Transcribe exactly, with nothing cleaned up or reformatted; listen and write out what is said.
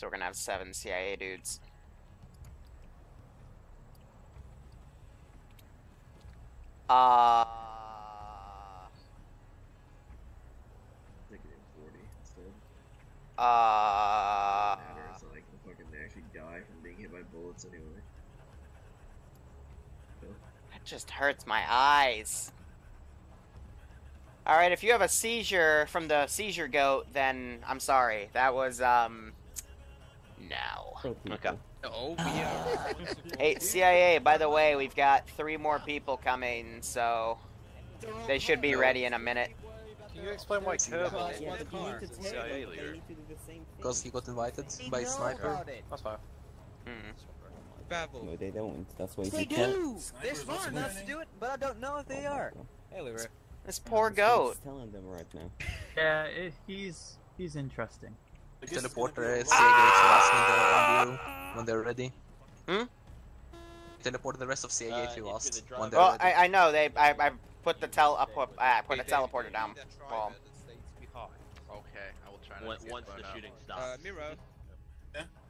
So we're gonna have seven C I A dudes. Uh. forty instead. Uh. Doesn't matter, it's not like they fucking actually die from being hit by bullets anyway. So. That just hurts my eyes. Alright, if you have a seizure from the seizure goat, then I'm sorry. That was, um... no. Okay. Oh, yeah. Hey, C I A, by the way, we've got three more people coming, so... they should be ready in a minute. Can you explain why Kerb Yeah, is yeah, one but you car? need to C I tell A them leader. they need to do the same thing. Because he got invited by a sniper. That's fine. Mm. Babble. No, they don't. That's why They you can't. do! They're smart enough to do it, but I don't know if they are. Hey, Liru. This poor I'm goat. just telling them right now. Yeah, it, he's he's interesting. Teleporter C I A to us when they're, when, they're, when they're ready. Hmm? Teleport the rest of C I A to us when they're Well, ready. I, I know, they, I, I put the tel, I put, I put a teleporter down. Well, Okay, I will try not Once, to get once blown the up. shooting Uh, stops. Miro. Yeah?